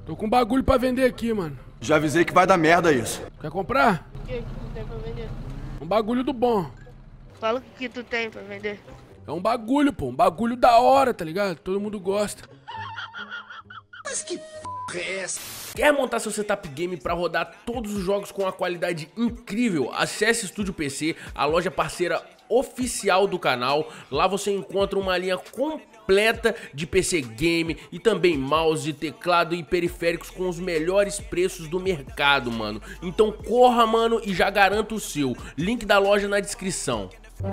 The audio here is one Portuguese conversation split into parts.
Tô com um bagulho pra vender aqui, mano. Já avisei que vai dar merda isso. Quer comprar? O que tu tem pra vender? Um bagulho do bom. Fala o que tu tem pra vender. É um bagulho, pô. Um bagulho da hora, tá ligado? Todo mundo gosta. Mas que porra é essa? Quer montar seu setup game para rodar todos os jogos com uma qualidade incrível? Acesse Estúdio PC, a loja parceira oficial do canal. Lá você encontra uma linha completa de PC game e também mouse, teclado e periféricos com os melhores preços do mercado, mano. Então corra, mano, e já garanta o seu. Link da loja na descrição.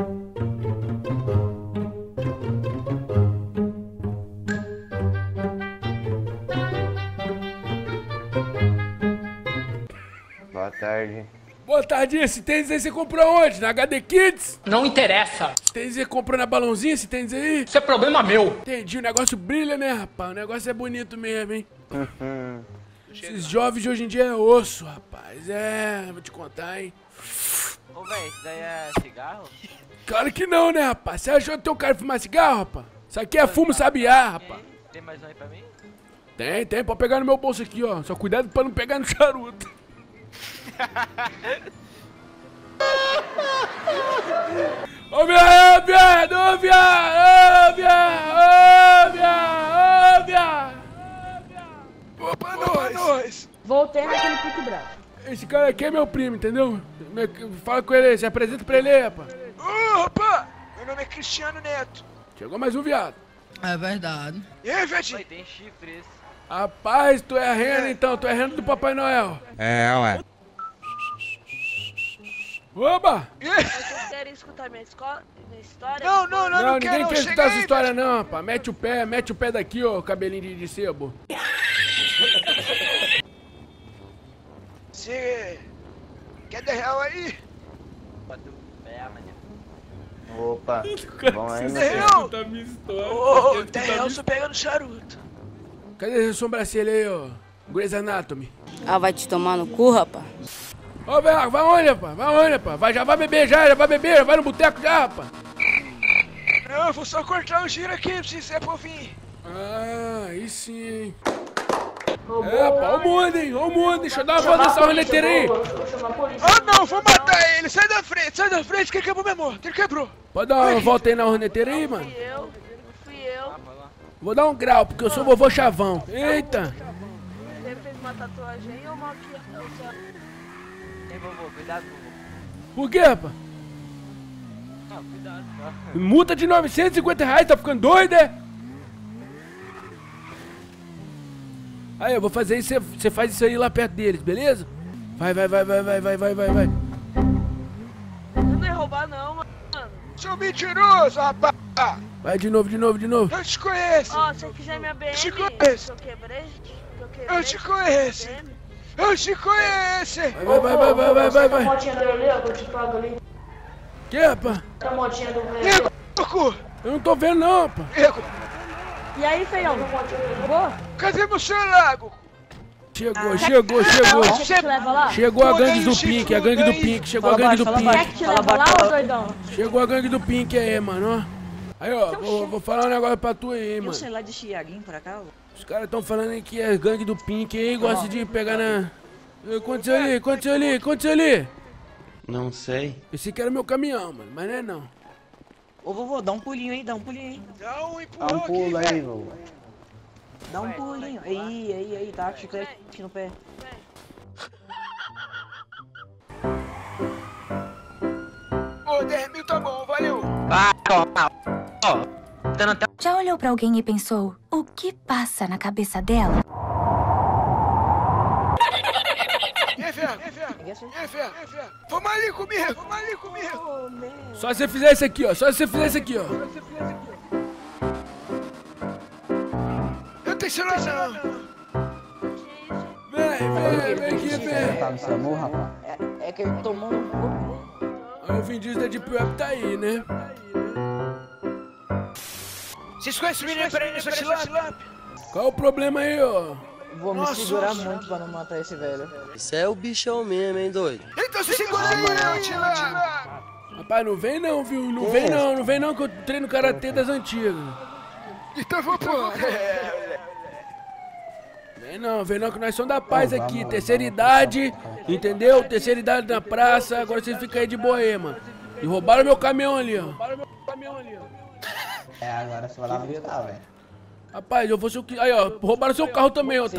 Boa tarde. Boa tarde, esse tênis aí você comprou onde? Na HD Kids? Não interessa. Esse tênis você comprou na Balãozinha, esse tênis aí? Isso é problema meu. Entendi, o negócio brilha, né, rapaz? O negócio é bonito mesmo, hein? Esses jovens de hoje em dia é osso, rapaz. É, vou te contar, hein? Ô, véi, isso daí é cigarro? Claro que não, né, rapaz? Você achou que teu cara fumar cigarro, rapaz? Isso aqui é fumo sabiá, rapaz. Tem mais um aí pra mim? Tem, pode pegar no meu bolso aqui, ó. Só cuidado pra não pegar no charuto. Ô, viado, ô, viado, ô, viado. Opa, nós! Voltei naquele pique bravo. Esse cara aqui é meu primo, entendeu? Fala com ele aí, se apresenta pra ele aí, rapaz. Opa! Meu nome é Cristiano Neto. Chegou mais um viado. É verdade. E aí, Vedinho? Vai, tem chifre esse. Rapaz, tu é a rena então, tu é a rena do Papai Noel. É, ué. Oba! Vocês querem escutar minha história? Não, Não, quero, ninguém quer chega escutar aí, essa história não, rapaz. Mete o pé daqui, ó, cabelinho de sebo. Você quer 10 real aí? Bateu o pé, mané. Opa. Bom aí, meu 10 filho. real? Tá minha história. Ô, 10 real só pega no charuto. Cadê essa sobrancelha aí, ó? Grey's Anatomy. Ah, vai te tomar no cu, rapaz? Ô, velho, vai onde, rapaz? Vai onde, rapaz? Já vai beber, já vai beber, já vai no boteco já, rapaz. Não, eu vou só cortar o giro aqui pra você pra vir. Ah, aí sim, hein. É, rapaz, ó o mundo, hein, ó o mundo. Deixa eu dar uma volta nessa roleteira aí. Ah, não, vou matar ele. Sai da frente, que ele quebrou meu amor, que ele quebrou. Pode dar uma volta aí na horneteira aí, mano? Fui eu. Vou dar um grau, porque eu sou vovô chavão. Eita. Você fez uma tatuagem aí ou mal que Ei, vovô, cuidado, vovô. Por quê, rapaz? Não, cuidado, tá? Multa de R$950, tá ficando doido, é? Aí, eu vou fazer isso, você faz isso aí lá perto deles, beleza? Vai. eu não ia roubar não, mano. Seu mentiroso, rapaz. Vai de novo. Eu te conheço. Ó, se você quiser minha BM, Te conheço. que eu quebrei, Eu te conheço. Eu te conheço. Vai. Motinha dele ali, ó, que eu te pago ali. Que, rapaz? A motinha do Nego, cu. Eu não tô vendo não, rapaz. Nego, E aí, feião? Boa? cadê meu celular? Chegou. Quer que te leva lá? Chegou a gangue do Chifre, Pink, a gangue do aí. Pink, chegou a gangue do Quer Pink. que te leva lá, ô doidão? Chegou a gangue do Pink aí, mano, ó. Aí, ó, vou falar um negócio pra tu aí, mano. lá de Chiaguinho pra cá, Os caras tão falando aí que é gangue do Pink aí, gosta de pegar na... Aconteceu ali? Não sei. Esse aqui era meu caminhão, mano, mas não é não. Ô vovô, dá um pulinho aí, Dá um Dá empurrão um pulo aqui, aí, velho. vovô. Dá um pulinho. Aí, tá, chiclete no pé. Ô, 10 mil tá bom, valeu. Já olhou pra alguém e pensou, o que passa na cabeça dela? E aí, velho? Vamos ali comigo. Só se você fizer isso aqui, ó, Eu tenho celular não. Vem aqui, vem. Tá no seu amor, rapaz? É que ele tomou no cu. Aí o Vin Diesel da Deep Web tá aí, né? Vocês conhecem o menino pra nessa tilapia? Qual é o problema aí, ó? Vou me segurar muito pra não matar esse velho. Isso é o bichão mesmo, hein, doido? Então se segura aí, tilapia. Rapaz, não vem não, viu? Não vem não que eu treino karatê das antigas. Então vou pular. vem não, que nós somos da paz aqui. Terceira idade, entendeu? Terceira idade na praça. Agora vocês ficam aí de boa aí, mano. E roubaram meu caminhão ali, ó. É, agora você vai lá visitar, velho. Rapaz, eu vou ser o que. Aí, ó, roubaram seu carro também, ó.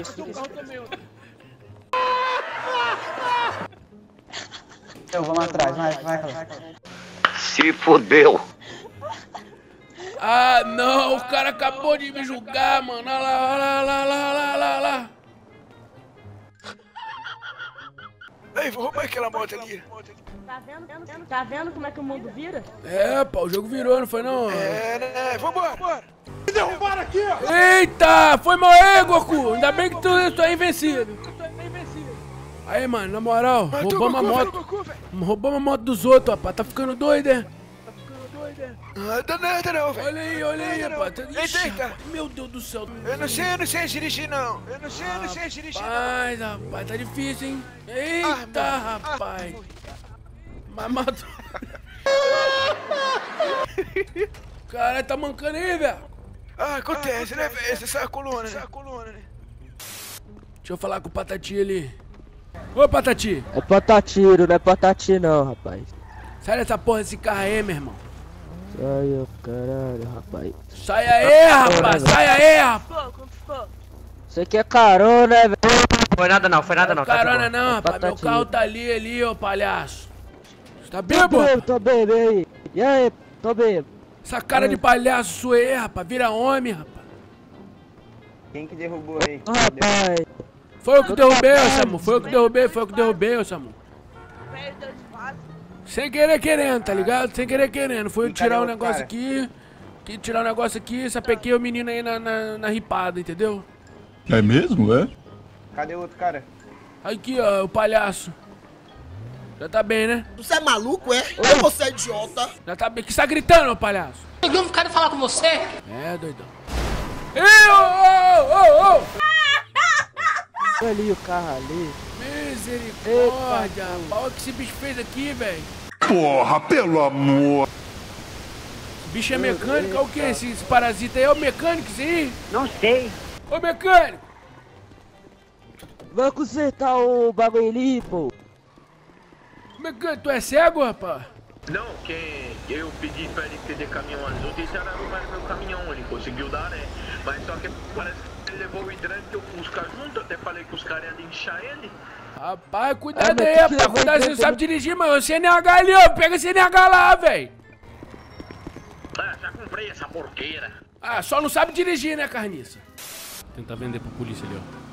Eu vou lá atrás, vai. Se fodeu. Ah, não, o cara acabou de me julgar, mano. Olha lá. Ei, vou roubar aquela moto ali. Tá vendo como é que o mundo vira? É, pô, o jogo virou, não foi não? É, né? Vambora. Me derrubaram aqui, ó. Eita, foi mal aí, Goku. Ainda bem que tu é invencido. Aí, mano, na moral, roubamos a moto. Roubamos a moto dos outros, rapaz. Tá ficando doido, é? Nada não, velho. Olha aí, rapaz. Eita. Meu Deus do céu. Eu não sei dirigir, não. Eu não sei dirigir, não. Rapaz, tá difícil, hein? Eita, rapaz. Mas matou. Caralho, tá mancando aí, velho. Acontece, né, velho? Essa é a coluna, né? Deixa eu falar com o Patati ali. Ô, Patati. É patatiro, não é patati não, rapaz. Sai dessa porra desse carro aí, meu irmão. Ai, ô caralho, rapaz. Sai aí, rapaz. Sai aí, rapaz. Isso aqui é carona, né, velho? Foi nada não, Carona não, rapaz. Meu carro tá ali, ô palhaço. Você tá bêbado? Tô bêbado aí. E aí, tô bêbado. Essa cara de palhaço sua aí, rapaz. Vira homem, rapaz. Quem que derrubou aí? Rapaz. Foi eu que derrubei, ô Samu. Foi eu que derrubei, ô Samu. Sem querer querendo, tá ligado? Sem querer querendo. Foi eu tirar o negócio aqui. Tirar o negócio aqui, sapequei o menino aí na ripada, entendeu? É mesmo, é? Cadê o outro cara? Aqui, ó, o palhaço. Já tá bem, né? Você é maluco, é? Ou você é idiota? Já tá bem. O que você tá gritando, ô palhaço? Eu não quero falar com você. É, doidão. Ei, ô! Olha ali o carro ali. Misericórdia, rapaz. Olha o que esse bicho fez aqui, velho. Porra, pelo amor. Esse bicho é mecânico? É o que? Esse parasita aí é o mecânico, isso aí? Não sei. Ô, mecânico! Vai consertar o bagulho ali, pô. Mecânico, tu é cego, rapaz? Não, que eu pedi pra ele ter caminhão azul, deixaram arrumar meu caminhão, ele conseguiu dar, né? Mas só que parece que ele levou o hidrante e o Fusca junto, até falei que os caras iam linchar ele. Rapaz, cuidado aí, rapaz, cuidado, você não sabe dirigir, mano. O CNH ali, ó, pega o CNH lá, velho. Ah, já comprei essa porqueira. Ah, só não sabe dirigir, né, carniça? Tentar vender pra polícia ali, ó.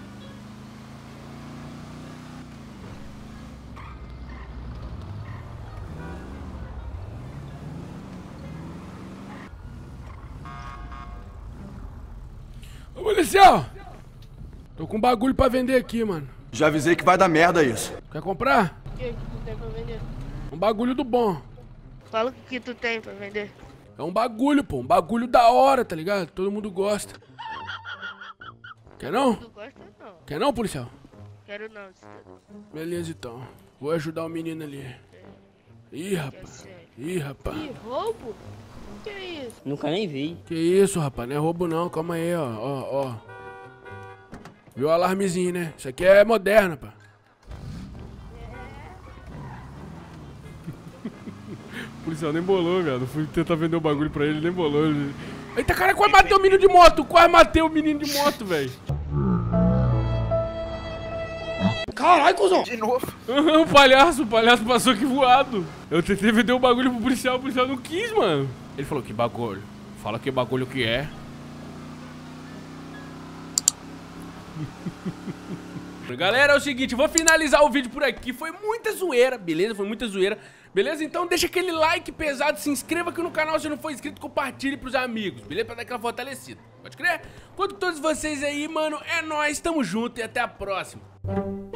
Ô, policial! Tô com um bagulho pra vender aqui, mano. Já avisei que vai dar merda isso. Quer comprar? O que tu tem pra vender? Um bagulho do bom. Fala o que tu tem pra vender. É um bagulho, pô. Um bagulho da hora, tá ligado? Todo mundo gosta. Quer não? Tu gosta não? Quer não, policial? Quero não. Beleza, então. Vou ajudar o menino ali. Ih, rapaz. Ih, rapaz. Ih, roubo? Que isso? Nunca nem vi. Que isso, rapaz. Não é roubo não. Calma aí, ó. Ó. Viu o alarmezinho, né? Isso aqui é moderno, pá. O policial nem bolou, velho. Fui tentar vender o bagulho pra ele, nem bolou. Ele... Eita, cara, quase matei o menino de moto. Quase matei o menino de moto, velho. Caralho, cuzão. De novo. O palhaço passou aqui voado. Eu tentei vender o bagulho pro policial, o policial não quis, mano. Ele falou, que bagulho? Fala que bagulho que é. Galera, é o seguinte, vou finalizar o vídeo por aqui. Foi muita zoeira, beleza? Foi muita zoeira. Beleza? Então deixa aquele like pesado, se inscreva aqui no canal se não for inscrito, compartilhe pros amigos, beleza? Pra dar aquela fortalecida. Pode crer? Quanto a todos vocês aí, mano, é nóis, tamo junto e até a próxima.